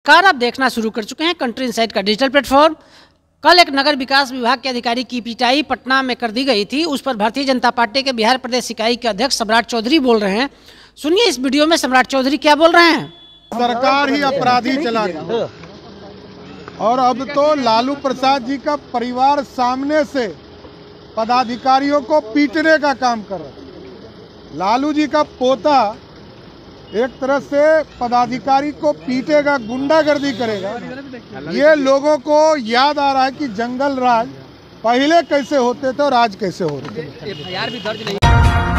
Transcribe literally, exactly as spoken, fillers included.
Car आप देखना शुरू कर चुके हैं कंट्री इनसाइट का डिजिटल प्लेटफॉर्म। कल एक नगर विकास विभाग के अधिकारी की पिटाई पटना में कर दी गई थी। उस पर भारतीय जनता पार्टी के बिहार प्रदेश इकाई के अध्यक्ष सम्राट चौधरी बोल रहे हैं। सुनिए इस वीडियो में सम्राट चौधरी क्या बोल रहे हैं। सरकार ही अपराधी चला गया और अब तो लालू प्रसाद जी का परिवार सामने से पदाधिकारियों को पीटने का काम कर रहा है। लालू जी का पोता एक तरह से पदाधिकारी को पीटेगा, गुंडागर्दी करेगा। ये लोगों को याद आ रहा है कि जंगल राज पहले कैसे होते थे और आज कैसे होते थे। एफ आई आर भी दर्ज नहीं।